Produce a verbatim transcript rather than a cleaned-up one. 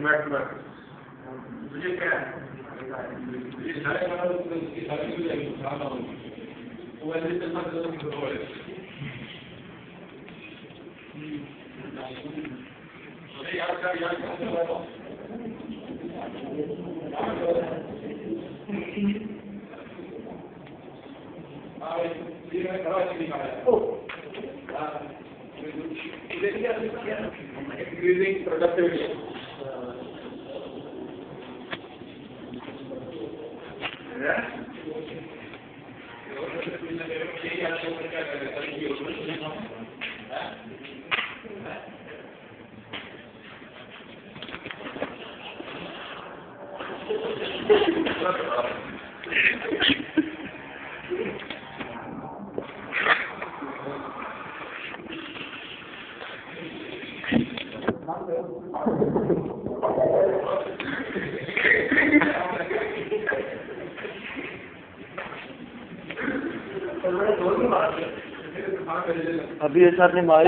बैठ बैठ मुझे क्या है ये सारे वाला उसकी सारी भी जाएगी खाना होगी वो ऐसे चलना चलना भी शुरू हो अरे यार क्या यार क्या चल रहा है हाँ ये मैं खड़ा नहीं दिखाया ओ increasing productivity. अभी ये सर ने मारी